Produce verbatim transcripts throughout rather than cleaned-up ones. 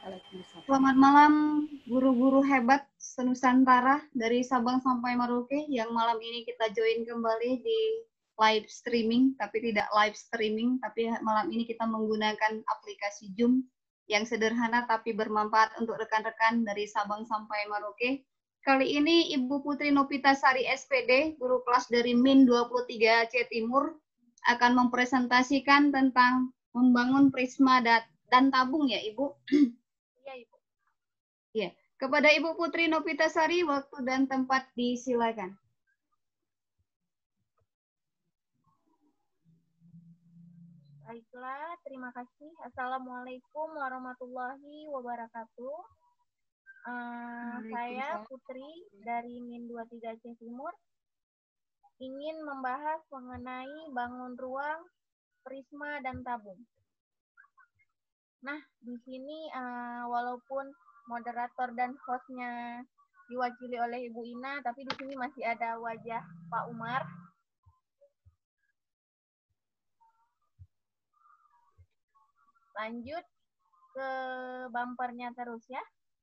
Selamat malam guru-guru hebat senusantara dari Sabang sampai Merauke yang malam ini kita join kembali di live streaming, tapi tidak live streaming, tapi malam ini kita menggunakan aplikasi Zoom yang sederhana tapi bermanfaat untuk rekan-rekan dari Sabang sampai Merauke. Kali ini Ibu Putri Nopitasari S P D, guru kelas dari Min dua puluh tiga C Timur, akan mempresentasikan tentang membangun prisma dan tabung ya Ibu. Iya Ibu. Ya, kepada Ibu Putri Nopitasari, waktu dan tempat disilakan. Baiklah, terima kasih. Assalamualaikum warahmatullahi wabarakatuh. Uh, saya Putri dari Min dua puluh tiga C Timur ingin membahas mengenai bangun ruang, prisma, dan tabung. Nah, di sini uh, walaupun moderator dan hostnya diwakili oleh Ibu Ina, tapi di sini masih ada wajah Pak Umar. Lanjut ke bumpernya terus ya.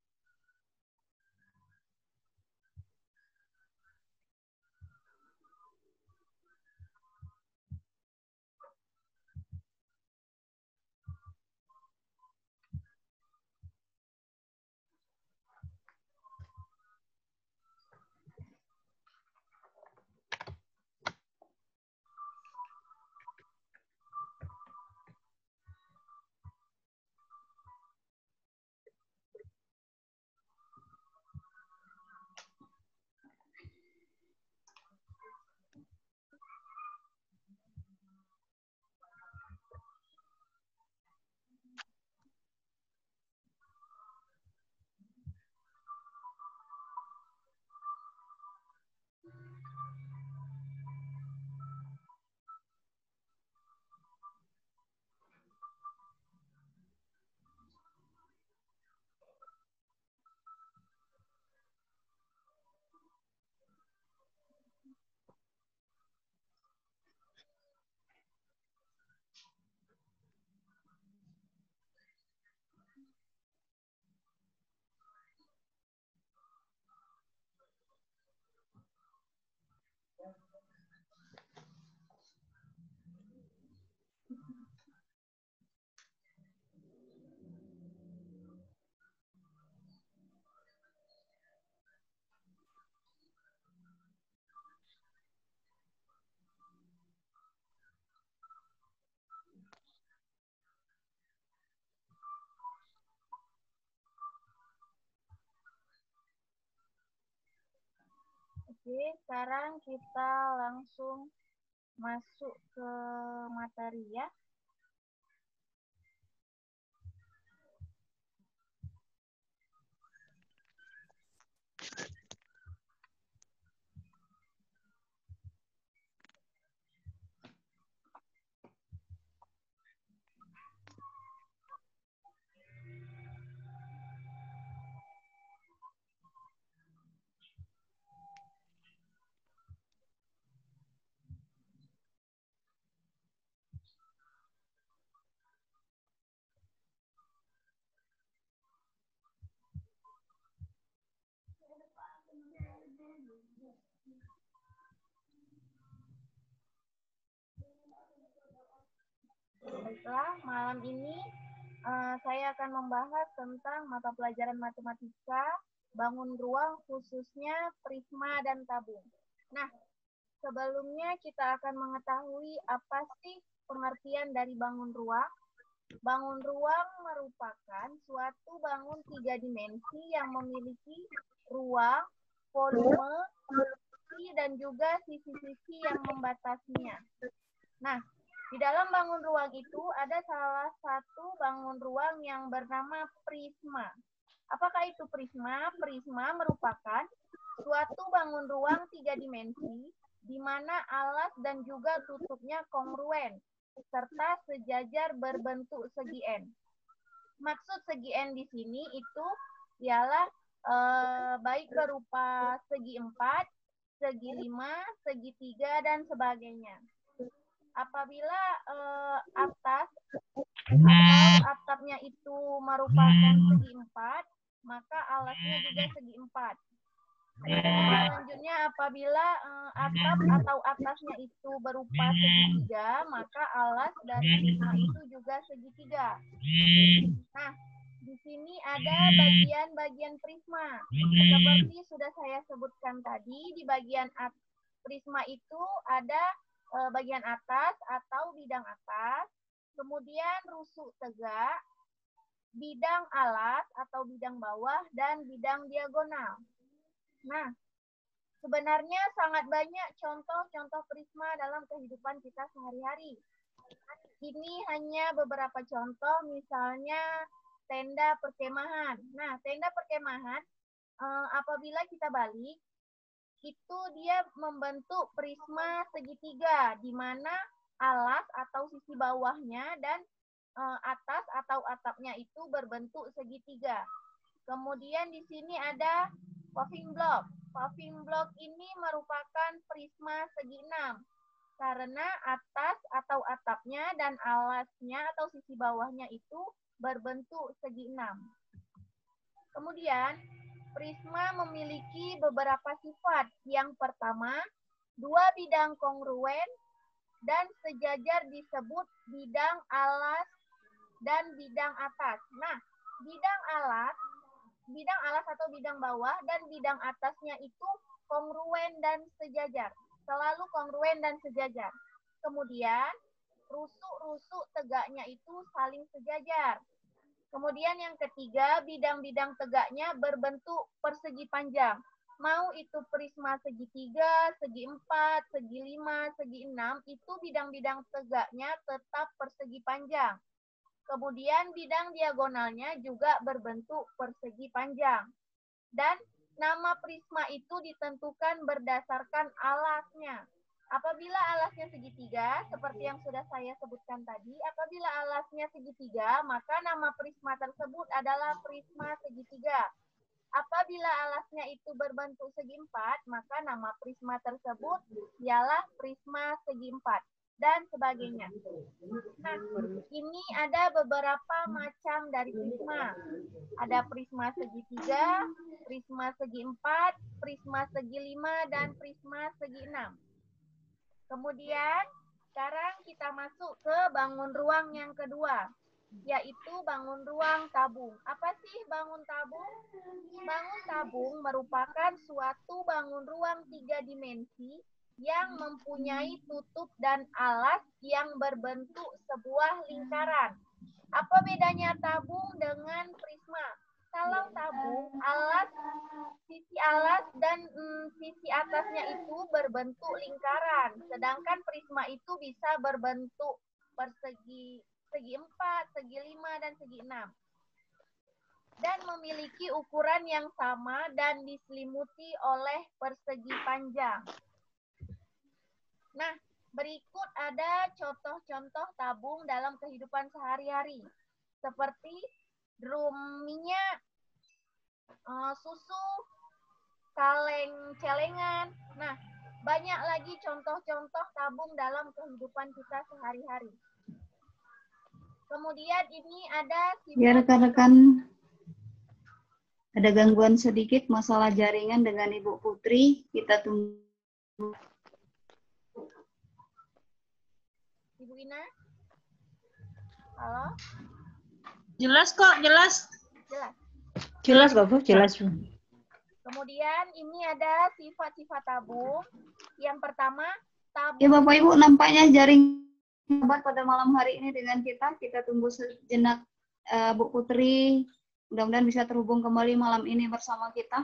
Oke, sekarang kita langsung masuk ke materi ya. Baiklah, malam ini uh, saya akan membahas tentang mata pelajaran matematika, bangun ruang, khususnya prisma dan tabung. Nah, sebelumnya kita akan mengetahui apa sih pengertian dari bangun ruang. Bangun ruang merupakan suatu bangun tiga dimensi yang memiliki ruang, volume, dan juga sisi-sisi yang membatasinya. Nah, di dalam bangun ruang itu ada salah satu bangun ruang yang bernama prisma. Apakah itu prisma? Prisma merupakan suatu bangun ruang tiga dimensi di mana alas dan juga tutupnya kongruen serta sejajar berbentuk segi N. Maksud segi N di sini itu ialah eh, baik berupa segi empat, segi lima, segi tiga, dan sebagainya. Apabila eh, atas atau atapnya itu merupakan segi empat, maka alasnya juga segi empat. Selanjutnya, apabila uh, atap atau atasnya itu berupa segitiga, maka alas dari prisma itu juga segitiga. Nah, di sini ada bagian-bagian prisma. Seperti sudah saya sebutkan tadi, di bagian prisma itu ada uh, bagian atas atau bidang atas, kemudian rusuk tegak, bidang alas atau bidang bawah, dan bidang diagonal. Nah, sebenarnya sangat banyak contoh-contoh prisma dalam kehidupan kita sehari-hari. Ini hanya beberapa contoh, misalnya tenda perkemahan. Nah, tenda perkemahan, eh, apabila kita balik, itu dia membentuk prisma segitiga, di mana alas atau sisi bawahnya dan eh, atas atau atapnya itu berbentuk segitiga. Kemudian di sini ada paving block. Paving block ini merupakan prisma segi enam karena atas atau atapnya dan alasnya atau sisi bawahnya itu berbentuk segi enam. Kemudian prisma memiliki beberapa sifat. Yang pertama, dua bidang kongruen dan sejajar disebut bidang alas dan bidang atas. Nah, bidang alas Bidang alas atau bidang bawah dan bidang atasnya itu kongruen dan sejajar. Selalu kongruen dan sejajar. Kemudian, rusuk-rusuk tegaknya itu saling sejajar. Kemudian yang ketiga, bidang-bidang tegaknya berbentuk persegi panjang. Mau itu prisma segitiga, segi empat, segi lima, segi enam, itu bidang-bidang tegaknya tetap persegi panjang. Kemudian bidang diagonalnya juga berbentuk persegi panjang. Dan nama prisma itu ditentukan berdasarkan alasnya. Apabila alasnya segitiga, seperti yang sudah saya sebutkan tadi, apabila alasnya segitiga, maka nama prisma tersebut adalah prisma segitiga. Apabila alasnya itu berbentuk segi empat, maka nama prisma tersebut ialah prisma segi empat. Dan sebagainya. Nah, ini ada beberapa macam dari prisma. Ada prisma segitiga, prisma segi empat, prisma segi lima, dan prisma segi enam. Kemudian, sekarang kita masuk ke bangun ruang yang kedua, yaitu bangun ruang tabung. Apa sih bangun tabung? Bangun tabung merupakan suatu bangun ruang tiga dimensi yang mempunyai tutup dan alas yang berbentuk sebuah lingkaran. Apa bedanya tabung dengan prisma? Kalau tabung, alas, sisi alas dan mm, sisi atasnya itu berbentuk lingkaran, sedangkan prisma itu bisa berbentuk persegi, segi empat, segi lima, dan segi enam. Dan memiliki ukuran yang sama dan diselimuti oleh persegi panjang. Nah, berikut ada contoh-contoh tabung dalam kehidupan sehari-hari. Seperti drum minyak, uh, susu, kaleng celengan. Nah, banyak lagi contoh-contoh tabung dalam kehidupan kita sehari-hari. Kemudian ini ada... Ya rekan-rekan, ada gangguan sedikit masalah jaringan dengan Ibu Putri. Kita tunggu. Ibu Ina? Halo? Jelas kok, jelas. Jelas. Jelas kok, Bu, jelas, Bu. Kemudian ini ada sifat-sifat tabung. Yang pertama, tabung. Ya Bapak Ibu, nampaknya jaring hebat pada malam hari ini dengan kita. Kita tunggu sejenak uh, Bu Putri. Mudah-mudahan bisa terhubung kembali malam ini bersama kita.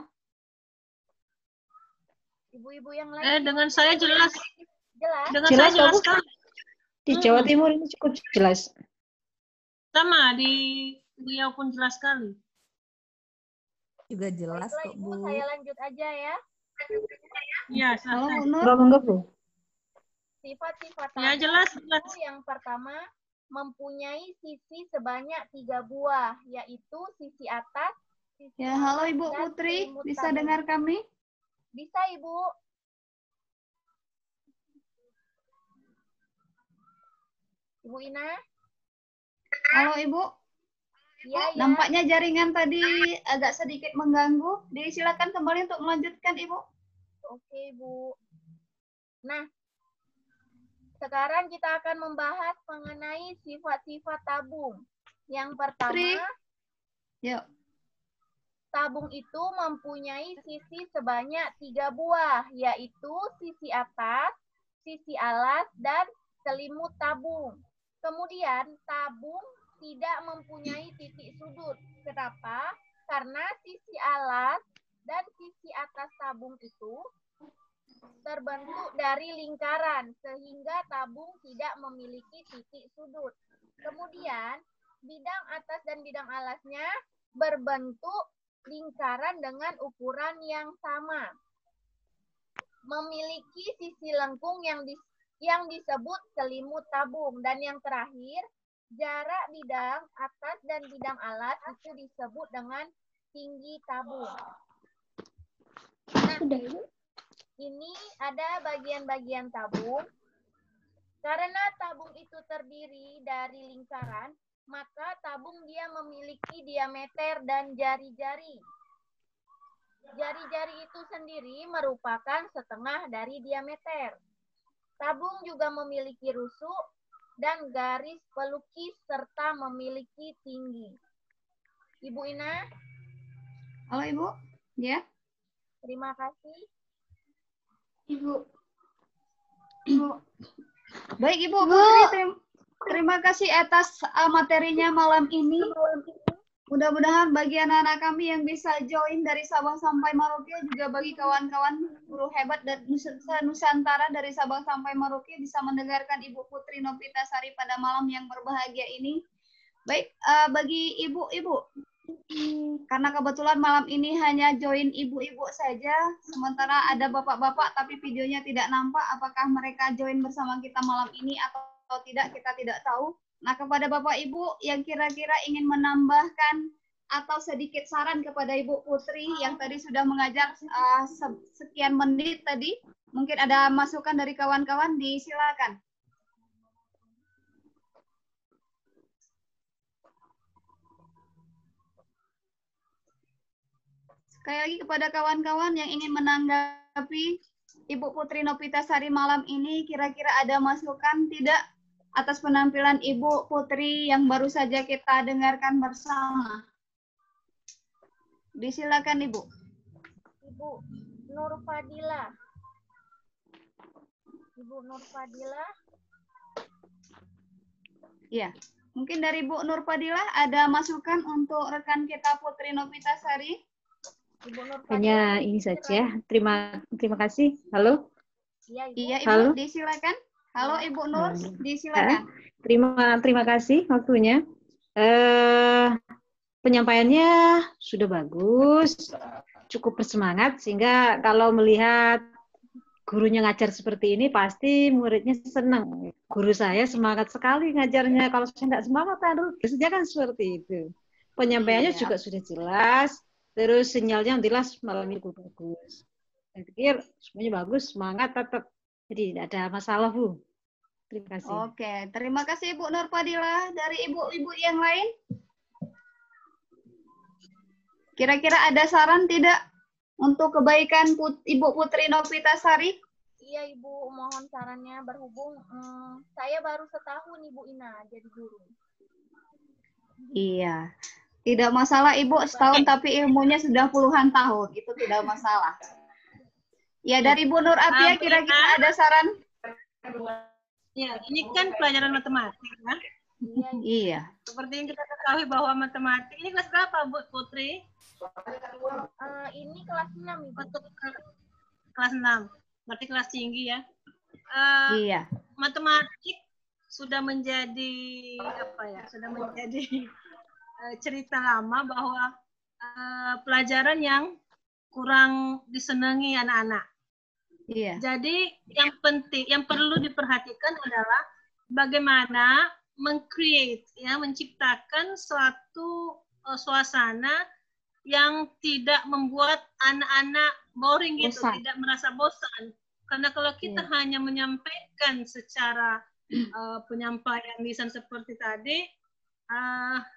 Ibu-ibu yang lain. Eh, dengan saya jelas. Jelas. Dengan Jelas, saya jelas Bu. kan? Di Jawa Timur ini cukup jelas. Sama, di beliau pun jelas sekali. Juga jelas Baiklah, kok, Ibu, Bu. saya lanjut aja ya. Iya, Halo selesai. Bu Nur. Enggak, enggak, Bu. Sifat-sifat Ya, tabung jelas, itu jelas. yang pertama, mempunyai sisi sebanyak tiga buah, yaitu sisi atas, sisi Ya, halo atas, Ibu dan Putri, selimut bisa tabung. dengar kami? Bisa, Ibu. Ibu Ina? Halo Ibu. Iya, ya. Nampaknya jaringan tadi agak sedikit mengganggu. Disilakan kembali untuk melanjutkan, Ibu. Oke, Bu. Nah, sekarang kita akan membahas mengenai sifat-sifat tabung. Yang pertama, Tri. Yuk. tabung itu mempunyai sisi sebanyak tiga buah, yaitu sisi atas, sisi alas, dan selimut tabung. Kemudian, tabung tidak mempunyai titik sudut. Kenapa? Karena sisi alas dan sisi atas tabung itu terbentuk dari lingkaran, sehingga tabung tidak memiliki titik sudut. Kemudian, bidang atas dan bidang alasnya berbentuk lingkaran dengan ukuran yang sama. Memiliki sisi lengkung yang di, yang disebut selimut tabung. Dan yang terakhir, jarak bidang atas dan bidang alas itu disebut dengan tinggi tabung. Nah, ini ada bagian-bagian tabung. Karena tabung itu terdiri dari lingkaran, maka tabung dia memiliki diameter dan jari-jari. Jari-jari itu sendiri merupakan setengah dari diameter. Tabung juga memiliki rusuk dan garis pelukis serta memiliki tinggi. Ibu Ina? Halo, Ibu. Ya. Terima kasih. Ibu. Ibu. Baik, Ibu Putri, terima, terima kasih atas uh, materinya malam ini. Mudah-mudahan bagi anak-anak kami yang bisa join dari Sabang sampai Merauke, juga bagi kawan-kawan guru hebat dan Nusantara dari Sabang sampai Merauke bisa mendengarkan Ibu Putri Novitasari pada malam yang berbahagia ini. Baik, uh, bagi ibu-ibu, karena kebetulan malam ini hanya join ibu-ibu saja, sementara ada bapak-bapak tapi videonya tidak nampak, apakah mereka join bersama kita malam ini atau tidak, kita tidak tahu. Nah, kepada bapak ibu yang kira-kira ingin menambahkan atau sedikit saran kepada Ibu Putri yang tadi sudah mengajar uh, sekian menit tadi, mungkin ada masukan dari kawan-kawan, disilakan. Sekali lagi kepada kawan-kawan yang ingin menanggapi Ibu Putri Novitasari malam ini, kira-kira ada masukan tidak atas penampilan Ibu Putri yang baru saja kita dengarkan bersama? Disilakan, Ibu. Ibu Nur Fadila. Ibu Nur Fadila. Iya, mungkin dari Bu Nur Fadila ada masukan untuk rekan kita Putri Novitasari? Ibu Nur Fadila. Hanya ini saja. Terima terima kasih. Halo. Iya, Ibu. Iya, Ibu, Halo. disilakan. Halo, Ibu Nur, Halo. disilakan. Terima terima kasih waktunya. Eh, penyampaiannya sudah bagus, cukup bersemangat sehingga kalau melihat gurunya ngajar seperti ini pasti muridnya senang. Guru saya semangat sekali ngajarnya. Kalau saya tidak semangat, aduh, biasanya kan seperti itu. Penyampaiannya Iya. juga sudah jelas, terus sinyalnya jelas malam ini bagus. Saya pikir semuanya bagus, semangat tetap. Jadi tidak ada masalah, Bu. Terima kasih. Oke, terima kasih Ibu Nur Fadila. Dari ibu-ibu yang lain? Kira-kira ada saran tidak untuk kebaikan Put Ibu Putri Novitasari? Iya, Ibu, mohon sarannya berhubung hmm, saya baru setahun Ibu Ina jadi guru. Iya. Tidak masalah Ibu setahun tapi ilmunya sudah puluhan tahun. Itu tidak masalah. Ya, dari Bu Nur Atia kira-kira ada saran? Ya, ini kan pelajaran matematik ya. Iya, Iya. Seperti yang kita ketahui bahwa matematik ini kelas berapa, Bu Putri? uh, ini kelas enam, Ibu. Untuk kelas enam. Berarti kelas tinggi ya. Uh, Iya. Matematik sudah menjadi apa ya? Sudah menjadi uh, cerita lama bahwa uh, pelajaran yang kurang disenangi anak-anak. Iya. Jadi yang penting, yang perlu diperhatikan adalah bagaimana meng-create, ya, menciptakan suatu uh, suasana yang tidak membuat anak-anak boring gitu, Bosan. tidak merasa bosan. Karena kalau kita Iya. hanya menyampaikan secara uh, penyampaian lisan seperti tadi, uh,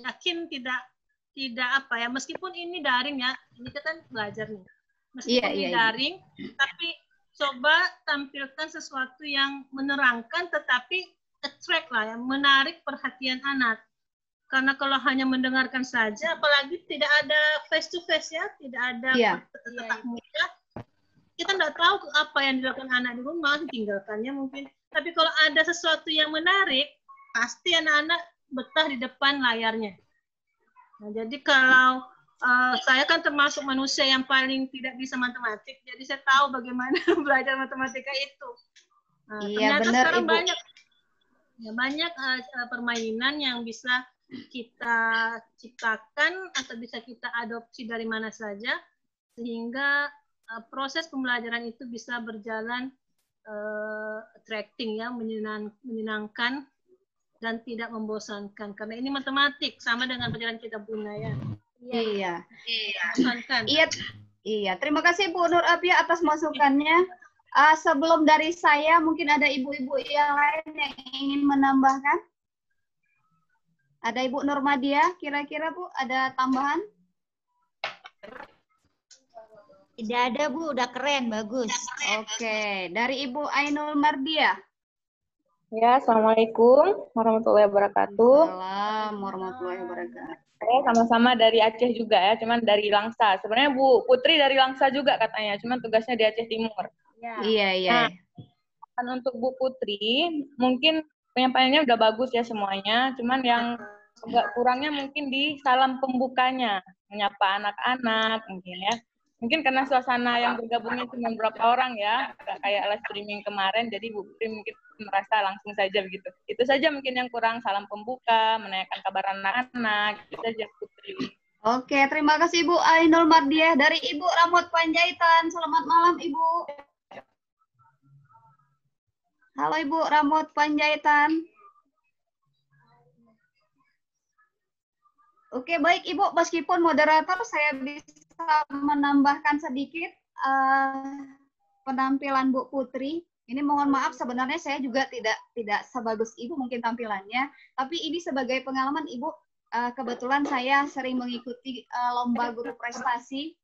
yakin tidak tidak apa ya, meskipun ini daring ya, ini kita kan belajar nih. Meskipun Iya, ini iya, iya. daring, tapi coba tampilkan sesuatu yang menerangkan tetapi attract lah ya, menarik perhatian anak. Karena kalau hanya mendengarkan saja, apalagi tidak ada face to face ya, tidak ada Iya. tatap muka, kita nggak tahu apa yang dilakukan anak di rumah, tinggalkannya mungkin. Tapi kalau ada sesuatu yang menarik, pasti anak-anak betah di depan layarnya. Nah, jadi kalau uh, saya kan termasuk manusia yang paling tidak bisa matematik, jadi saya tahu bagaimana belajar matematika itu. Nah, Iya, ternyata benar, sekarang Ibu. banyak, ya, banyak uh, permainan yang bisa kita ciptakan atau bisa kita adopsi dari mana saja, sehingga uh, proses pembelajaran itu bisa berjalan uh, attracting ya, menyenang, menyenangkan dan tidak membosankan. Karena ini matematik sama dengan pelajaran kitab bunga ya. Iya. Iya. Membosankan. Iya. Iya. Terima kasih Bu Nur Apia atas masukannya. Uh, sebelum dari saya, mungkin ada ibu-ibu yang lain yang ingin menambahkan. Ada Ibu Nurmadia, kira-kira Bu, ada tambahan? Tidak ada Bu, udah keren, bagus. Oke, dari Ibu Ainul Mardia. Ya, Assalamualaikum warahmatullahi wabarakatuh. Assalamualaikum warahmatullahi wabarakatuh. Saya sama-sama dari Aceh juga ya, cuman dari Langsa. Sebenarnya Bu Putri dari Langsa juga katanya, cuman tugasnya di Aceh Timur. Ya. Iya, iya. Nah, untuk Bu Putri, mungkin penyampaiannya udah bagus ya semuanya, cuman yang agak kurangnya mungkin di salam pembukanya, menyapa anak-anak mungkin ya. Mungkin karena suasana yang bergabungnya cuma beberapa orang ya, nggak kayak live streaming kemarin, jadi Bu Putri mungkin merasa langsung saja begitu. Itu saja mungkin yang kurang, salam pembuka, menanyakan kabar anak-anak, itu saja Putri. Oke, terima kasih Ibu Ainul Mardiah. Dari Ibu Ramot Panjaitan, selamat malam Ibu. Halo Ibu Ramot Panjaitan. Oke, baik Ibu, meskipun moderator saya bisa menambahkan sedikit uh, penampilan Bu Putri. Ini mohon maaf sebenarnya saya juga tidak tidak sebagus Ibu mungkin tampilannya, tapi ini sebagai pengalaman Ibu, uh, kebetulan saya sering mengikuti uh, lomba guru prestasi.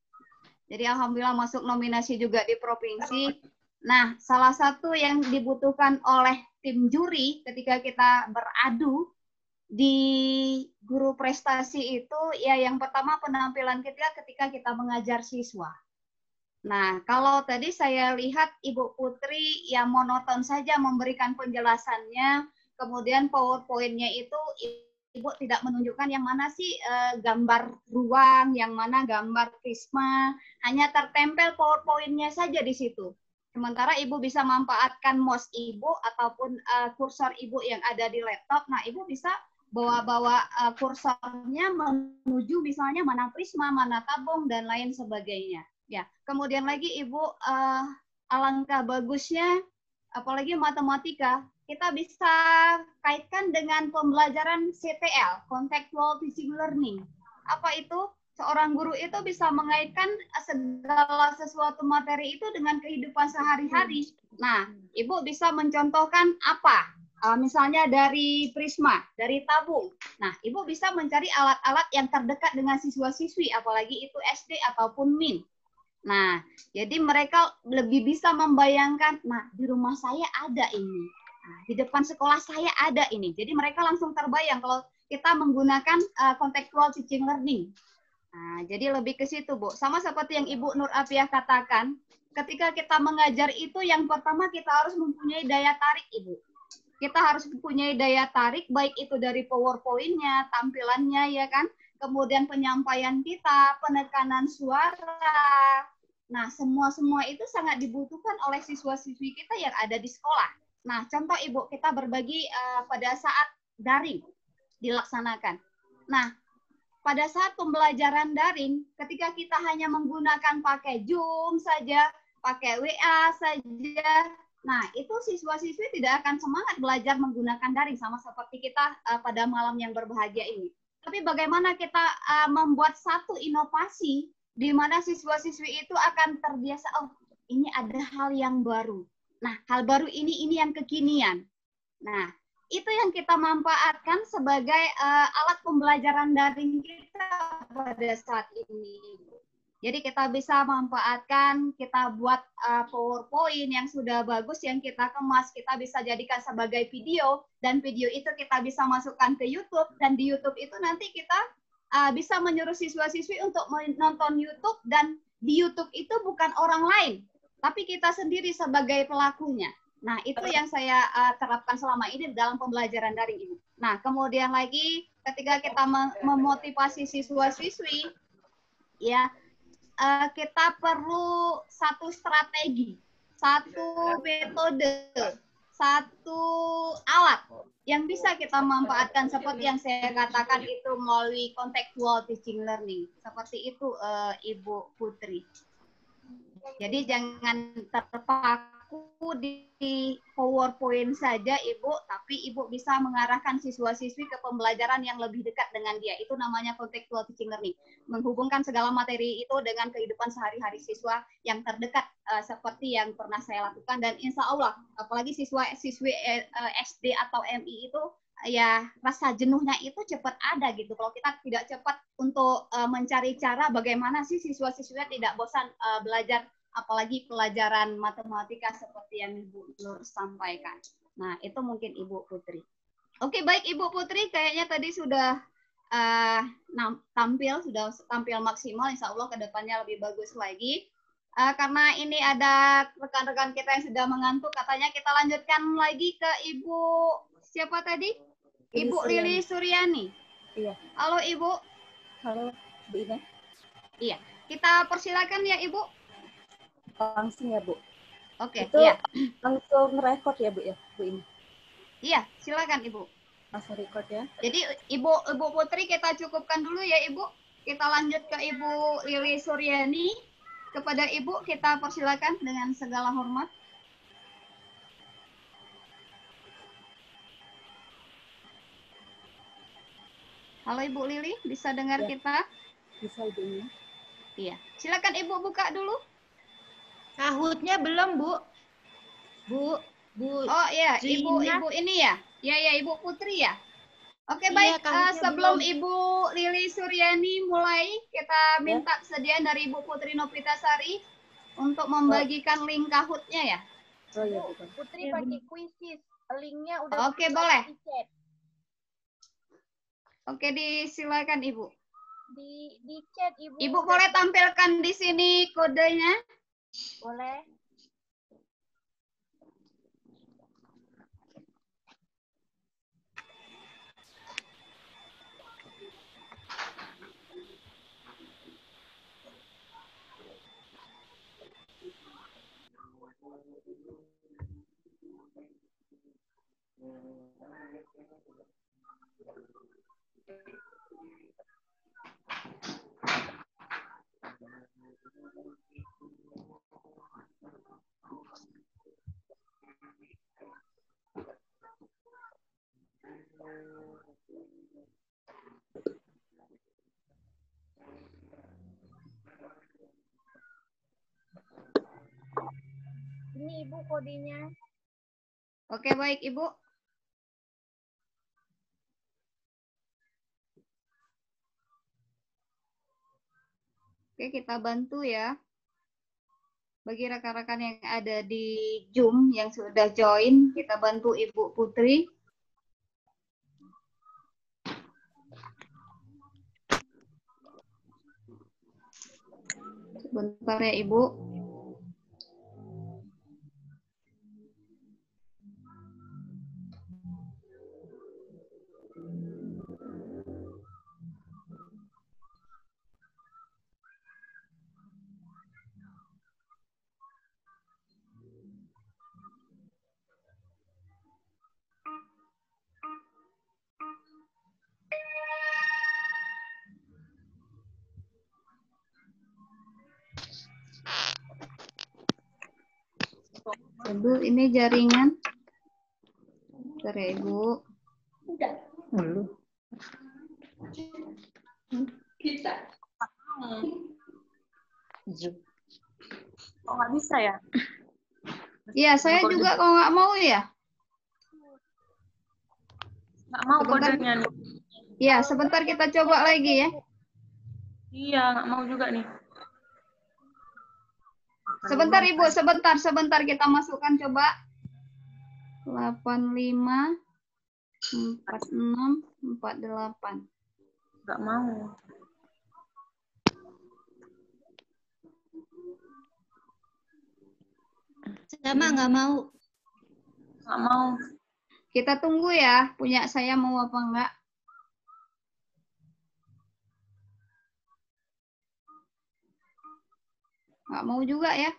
Jadi alhamdulillah masuk nominasi juga di provinsi. Nah, salah satu yang dibutuhkan oleh tim juri ketika kita beradu di guru prestasi itu, ya yang pertama penampilan kita ketika kita mengajar siswa. Nah, kalau tadi saya lihat Ibu Putri yang monoton saja memberikan penjelasannya, kemudian PowerPoint-nya itu Ibu tidak menunjukkan yang mana sih eh, gambar ruang, yang mana gambar prisma, hanya tertempel PowerPoint-nya saja di situ. Sementara Ibu bisa memanfaatkan mouse Ibu ataupun uh, kursor Ibu yang ada di laptop. Nah, Ibu bisa bawa-bawa uh, kursornya menuju misalnya mana prisma, mana tabung, dan lain sebagainya. Ya, kemudian lagi Ibu, uh, alangkah bagusnya, apalagi matematika, kita bisa kaitkan dengan pembelajaran C T L, Contextual Teaching Learning. Apa itu? Seorang guru itu bisa mengaitkan segala sesuatu materi itu dengan kehidupan sehari-hari. Nah, Ibu bisa mencontohkan apa? Uh, misalnya dari prisma, dari tabung. Nah, Ibu bisa mencari alat-alat yang terdekat dengan siswa-siswi, apalagi itu S D ataupun Min. Nah, jadi mereka lebih bisa membayangkan, nah di rumah saya ada ini. Nah, di depan sekolah saya ada ini. Jadi mereka langsung terbayang kalau kita menggunakan uh, contextual teaching learning. Nah, jadi lebih ke situ, Bu. Sama seperti yang Ibu Nur Afiah katakan, ketika kita mengajar itu yang pertama kita harus mempunyai daya tarik, Ibu. Kita harus mempunyai daya tarik, baik itu dari PowerPoint-nya, tampilannya, ya kan? Kemudian penyampaian kita, penekanan suara. Nah, semua-semua itu sangat dibutuhkan oleh siswa-siswi kita yang ada di sekolah. Nah, contoh Ibu, kita berbagi uh, pada saat daring dilaksanakan. Nah, pada saat pembelajaran daring, ketika kita hanya menggunakan pakai Zoom saja, pakai W A saja, nah itu siswa-siswi tidak akan semangat belajar menggunakan daring, sama seperti kita uh, pada malam yang berbahagia ini. Tapi bagaimana kita uh, membuat satu inovasi di mana siswa-siswi itu akan terbiasa, oh ini ada hal yang baru. Nah, hal baru ini, ini yang kekinian. Nah, itu yang kita manfaatkan sebagai uh, alat pembelajaran daring kita pada saat ini. Jadi kita bisa manfaatkan, kita buat uh, PowerPoint yang sudah bagus, yang kita kemas, kita bisa jadikan sebagai video, dan video itu kita bisa masukkan ke YouTube, dan di YouTube itu nanti kita uh, bisa menyuruh siswa-siswi untuk menonton YouTube, dan di YouTube itu bukan orang lain, tapi kita sendiri sebagai pelakunya. Nah, itu yang saya uh, terapkan selama ini dalam pembelajaran daring ini. Nah, kemudian lagi ketika kita memotivasi siswa-siswi, ya, Uh, kita perlu satu strategi, satu metode, satu alat yang bisa kita manfaatkan seperti yang saya katakan itu melalui contextual teaching learning. Seperti itu uh, Ibu Putri. Jadi jangan terpaku di PowerPoint saja Ibu, tapi Ibu bisa mengarahkan siswa-siswi ke pembelajaran yang lebih dekat dengan dia. Itu namanya contextual teaching learning. Menghubungkan segala materi itu dengan kehidupan sehari-hari siswa yang terdekat, uh, seperti yang pernah saya lakukan. Dan insya Allah, apalagi siswa-siswi uh, S D atau M I itu, ya rasa jenuhnya itu cepat ada gitu. Kalau kita tidak cepat untuk uh, mencari cara bagaimana sih siswa-siswinya tidak bosan uh, belajar, apalagi pelajaran matematika seperti yang Ibu Nur sampaikan. Nah, itu mungkin Ibu Putri. Oke, baik Ibu Putri, kayaknya tadi sudah uh, tampil, sudah tampil maksimal. Insya Allah ke depannya lebih bagus lagi. Uh, karena ini ada rekan-rekan kita yang sudah mengantuk, katanya kita lanjutkan lagi ke Ibu siapa tadi? Ibu Lili Suryani. Iya. Halo Ibu. Halo Bu Ina. Iya, kita persilakan ya Ibu. Langsung ya Bu. Oke. Itu iya. Langsung record ya Bu ya, Bu Ina. Iya, silakan Ibu. Langsung record ya. Jadi Ibu Ibu Putri kita cukupkan dulu ya Ibu. Kita lanjut ke Ibu Lili Suryani. Kepada Ibu kita persilakan dengan segala hormat. Halo Ibu Lili, bisa dengar ya. Kita? Bisa Ibu Ina. Iya. Silakan Ibu buka dulu. Sahutnya belum, Bu. Bu, Bu. Oh iya, Ibu Zina. Ibu ini ya. Ya ya, Ibu Putri ya. Oke, Iya, baik. Uh, sebelum belum. Ibu Lili Suryani mulai, kita minta ya. Kesediaan dari Ibu Putri Novitasari untuk membagikan oh. link Kahoot-nya ya. Oh iya, Bu, Putri ya, pakai Quizzes. Linknya udah. Oke, boleh. Di Oke, disilakan Ibu. Di di chat Ibu. Ibu boleh tampilkan di sini kodenya? Boleh. Ini Ibu kodenya. Oke, baik Ibu. Oke, kita bantu ya. Bagi rekan-rekan yang ada di Zoom yang sudah join, kita bantu Ibu Putri. Sebentar ya Ibu. Aduh, ini jaringan. Bentar ya, Ibu. Udah. Dulu. Kita. Oh, nggak bisa ya? Iya, saya juga kalau nggak mau ya. Nggak mau Sebentar. kodenya nih. Iya, sebentar kita coba lagi ya. Iya, nggak mau juga nih. Sebentar Ibu, sebentar, sebentar kita masukkan coba. delapan lima empat enam empat delapan. Nggak mau. Sama nggak mau. Nggak mau. Kita tunggu ya, punya saya mau apa enggak. Nggak mau juga ya.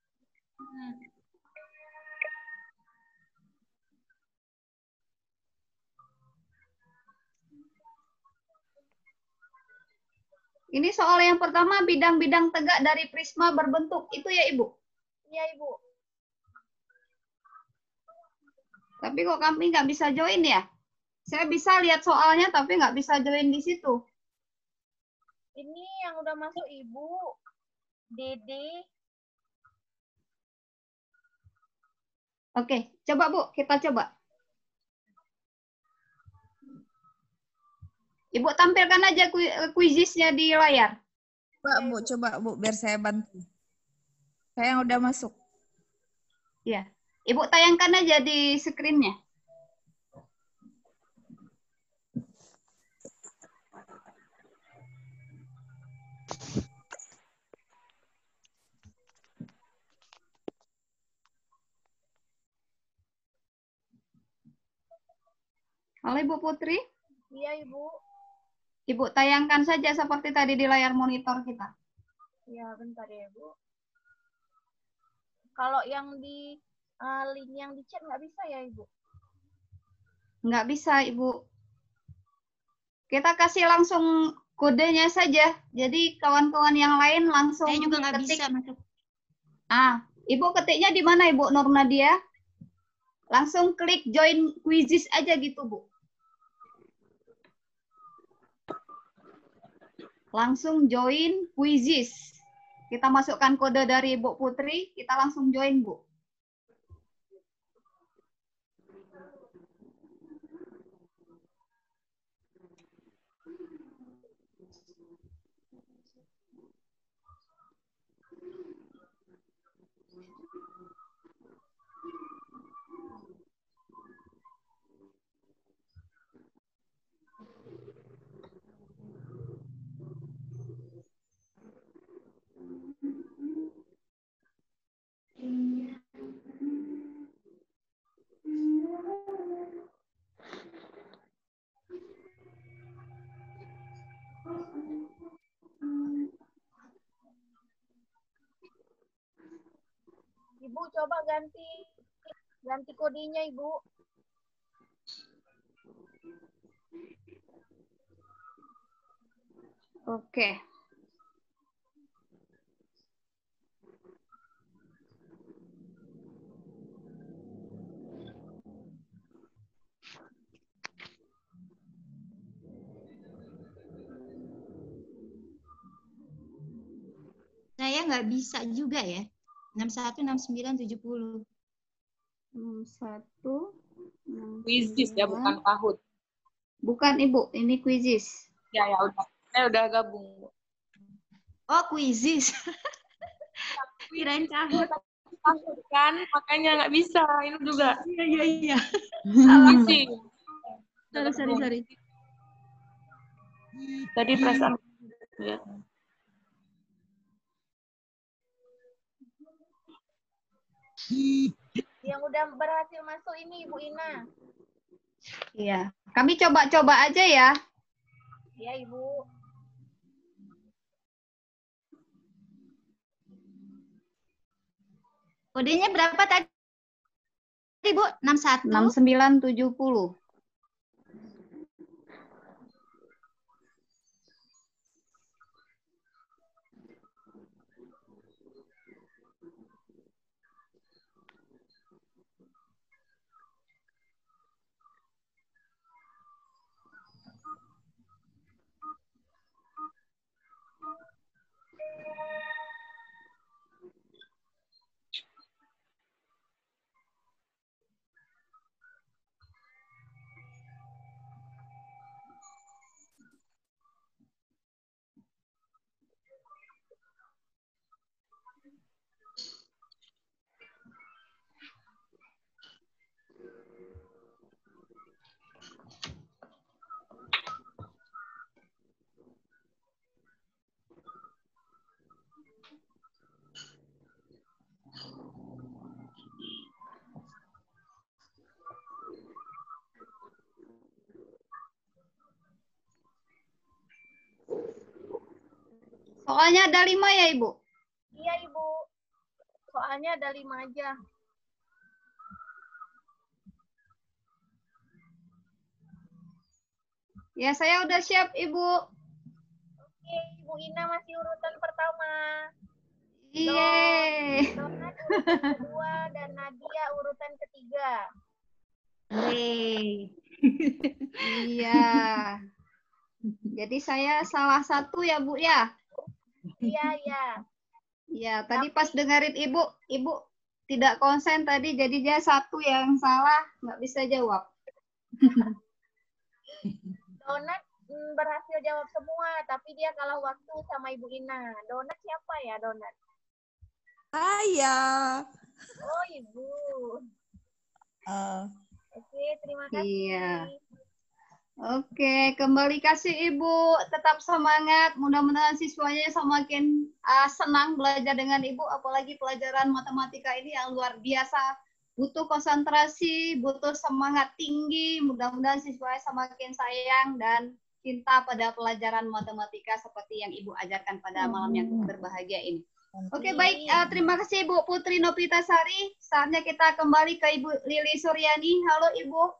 Ini soal yang pertama, bidang-bidang tegak dari prisma berbentuk. Itu ya, Ibu? Iya, Ibu. Tapi kok kami nggak bisa join ya? Saya bisa lihat soalnya, tapi nggak bisa join di situ. Ini yang udah masuk Ibu. Dede. Oke, coba Bu, kita coba. Ibu tampilkan aja kuisisnya di layar. Coba Bu, coba Bu, biar saya bantu. Saya yang udah masuk. Ya, Ibu tayangkan aja di screen-nya. Halo Ibu Putri. Iya, Ibu. Ibu tayangkan saja seperti tadi di layar monitor kita. Iya, bentar ya, Bu. Kalau yang di uh, link yang di chat nggak bisa ya, Ibu? Nggak bisa, Ibu. Kita kasih langsung kodenya saja. Jadi kawan-kawan yang lain langsung Saya juga nggak ketik. bisa masuk. Ah, Ibu ketiknya di mana, Ibu Nur Nadia? Langsung klik join quizzes aja gitu, Bu. Langsung join quizzes. Kita masukkan kode dari Ibu Putri, kita langsung join, Bu. Ibu coba ganti ganti kodenya, Ibu. Oke. Saya nggak bisa juga ya. enam satu enam sembilan tujuh nol. enam satu. Quizzes ya, bukan Kahoot. Bukan, Ibu. Ini quizzes. Ya, ya udah. Saya udah gabung. Oh, quizzes. Kirain Kahoot. Kahoot kan, makanya nggak bisa. Ini juga. Iya, iya, iya. Salah sih. Sorry, sorry, sorry. Tadi perasaan. Ya. Yang udah berhasil masuk ini Ibu Ina. Iya. Kami coba-coba aja ya. Iya, Ibu. Kodenya berapa tadi, Bu? enam satu. enam sembilan tujuh nol. Soalnya ada lima ya, Ibu? Iya, Ibu. Soalnya ada lima aja. Ya, saya udah siap, Ibu. Oke, Ibu Ina masih urutan pertama. Iye. Donat urutan kedua dan Nadia urutan ketiga. Yeay. Iya. Jadi saya salah satu ya, Bu ya? Iya, iya. Iya, tadi pas dengerin Ibu, Ibu tidak konsen tadi, jadi dia satu yang salah, nggak bisa jawab. Donat mm, berhasil jawab semua, tapi dia kalah waktu sama Ibu Ina. Donat siapa ya, Donat? Saya. Oh, Ibu. Eh, Oke, terima kasih. Iya. Oke, kembali kasih Ibu. Tetap semangat. Mudah-mudahan siswanya semakin uh, senang belajar dengan Ibu, apalagi pelajaran matematika ini yang luar biasa. Butuh konsentrasi, butuh semangat tinggi. Mudah-mudahan siswanya semakin sayang dan cinta pada pelajaran matematika seperti yang Ibu ajarkan pada malam yang berbahagia ini. Oke, baik. Uh, terima kasih Ibu Putri Nopitasari. Saatnya kita kembali ke Ibu Lili Suryani. Halo Ibu.